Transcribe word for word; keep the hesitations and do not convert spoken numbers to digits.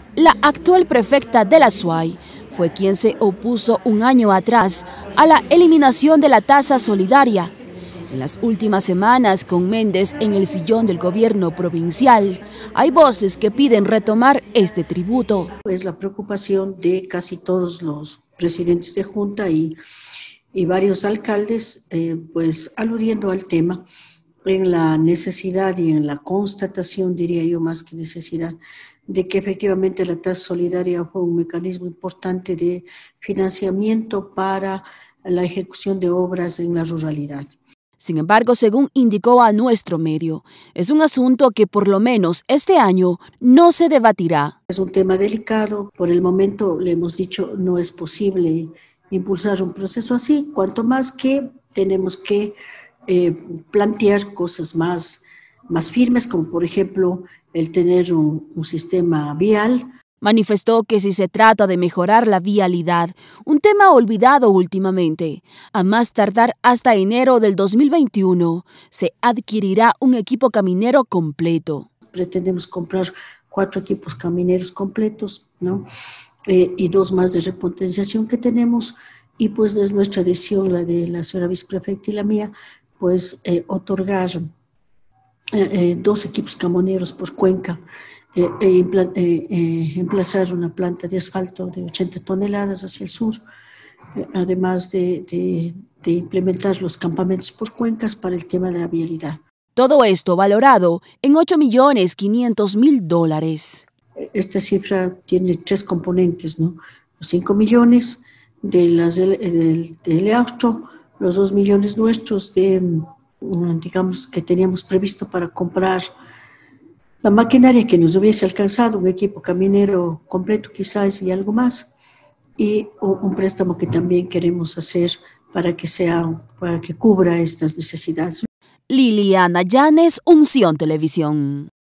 La actual prefecta de la SUAY fue quien se opuso un año atrás a la eliminación de la tasa solidaria. En las últimas semanas, con Méndez en el sillón del gobierno provincial, hay voces que piden retomar este tributo. Es la preocupación de casi todos los presidentes de junta y, y varios alcaldes, eh, pues aludiendo al tema, en la necesidad y en la constatación, diría yo más que necesidad, de que efectivamente la tasa solidaria fue un mecanismo importante de financiamiento para la ejecución de obras en la ruralidad. Sin embargo, según indicó a nuestro medio, es un asunto que por lo menos este año no se debatirá. Es un tema delicado, por el momento le hemos dicho no es posible impulsar un proceso así, cuanto más que tenemos que eh, plantear cosas más, más firmes, como por ejemplo el tener un, un sistema vial. Manifestó que si se trata de mejorar la vialidad, un tema olvidado últimamente, a más tardar hasta enero del dos mil veintiuno, se adquirirá un equipo caminero completo. Pretendemos comprar cuatro equipos camineros completos, ¿no? Eh, y dos más de repotenciación que tenemos, y pues es nuestra decisión, la de la señora viceprefecta y la mía, pues eh, otorgar eh, eh, dos equipos camioneros por cuenca, Eh, eh, eh, eh, emplazar una planta de asfalto de ochenta toneladas hacia el sur, eh, además de, de, de implementar los campamentos por cuencas para el tema de la vialidad. Todo esto valorado en ocho millones quinientos mil dólares. Esta cifra tiene tres componentes, ¿no? Los cinco millones de las del, del, del Eaustro, los dos millones nuestros de, digamos, que teníamos previsto para comprar la maquinaria que nos hubiese alcanzado, un equipo caminero completo quizás y algo más, y un préstamo que también queremos hacer para que sea, para que cubra estas necesidades. Liliana Llanes, Unción Televisión.